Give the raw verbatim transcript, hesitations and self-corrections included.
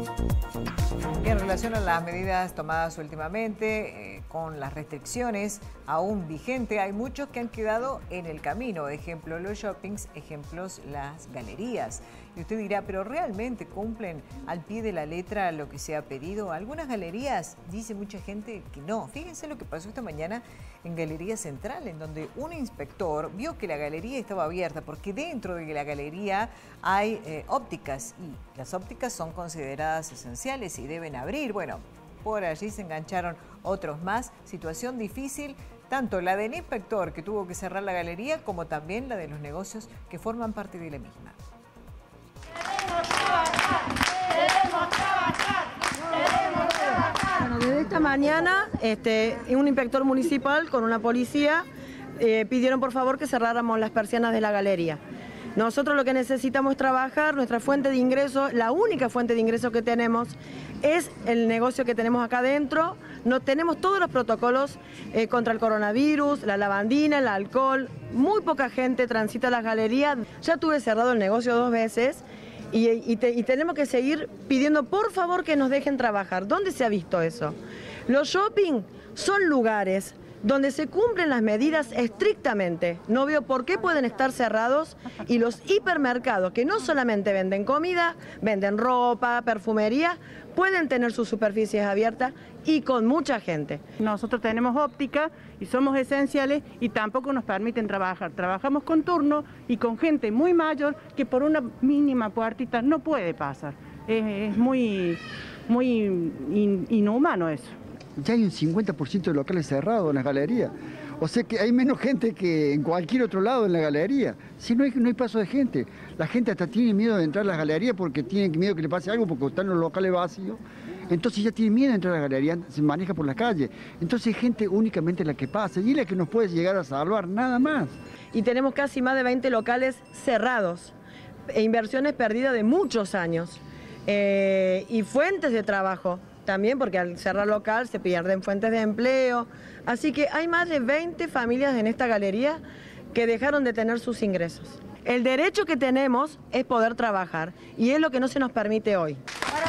En relación a las medidas tomadas últimamente, eh, con las restricciones aún vigentes, hay muchos que han quedado en el camino. Ejemplo, los shoppings, ejemplos, las galerías. Y usted dirá, ¿pero realmente cumplen al pie de la letra lo que se ha pedido? Algunas galerías, dice mucha gente que no. Fíjense lo que pasó esta mañana en Galería Central, en donde un inspector vio que la galería estaba abierta, porque dentro de la galería hay eh, ópticas, y las ópticas son consideradas esenciales y deben abrir. Bueno, por allí se engancharon otros más. Situación difícil, tanto la del inspector que tuvo que cerrar la galería, como también la de los negocios que forman parte de la misma. Queremos trabajar, queremos trabajar, queremos trabajar. Bueno, desde esta mañana, este, un inspector municipal con una policía eh, pidieron por favor que cerráramos las persianas de la galería. Nosotros lo que necesitamos es trabajar, nuestra fuente de ingreso, la única fuente de ingreso que tenemos es el negocio que tenemos acá adentro. No, tenemos todos los protocolos eh, contra el coronavirus, la lavandina, el alcohol. Muy poca gente transita las galerías. Ya tuve cerrado el negocio dos veces y, y, te, y tenemos que seguir pidiendo por favor que nos dejen trabajar. ¿Dónde se ha visto eso? Los shopping son lugares donde se cumplen las medidas estrictamente. No veo por qué pueden estar cerrados, y los hipermercados, que no solamente venden comida, venden ropa, perfumería, pueden tener sus superficies abiertas y con mucha gente. Nosotros tenemos óptica y somos esenciales y tampoco nos permiten trabajar. Trabajamos con turno y con gente muy mayor que por una mínima puertita no puede pasar. Es, es muy, muy in, inhumano eso. Ya hay un cincuenta por ciento de locales cerrados en las galerías. O sea que hay menos gente que en cualquier otro lado en la galería. Si no hay, no hay paso de gente. La gente hasta tiene miedo de entrar a las galerías porque tiene miedo que le pase algo, porque están los locales vacíos. Entonces ya tiene miedo de entrar a las galerías, se maneja por la calle. Entonces hay gente únicamente la que pasa y es la que nos puede llegar a salvar, nada más. Y tenemos casi más de veinte locales cerrados e inversiones perdidas de muchos años. Eh, y fuentes de trabajo. También porque al cerrar local se pierden fuentes de empleo. Así que hay más de veinte familias en esta galería que dejaron de tener sus ingresos. El derecho que tenemos es poder trabajar y es lo que no se nos permite hoy.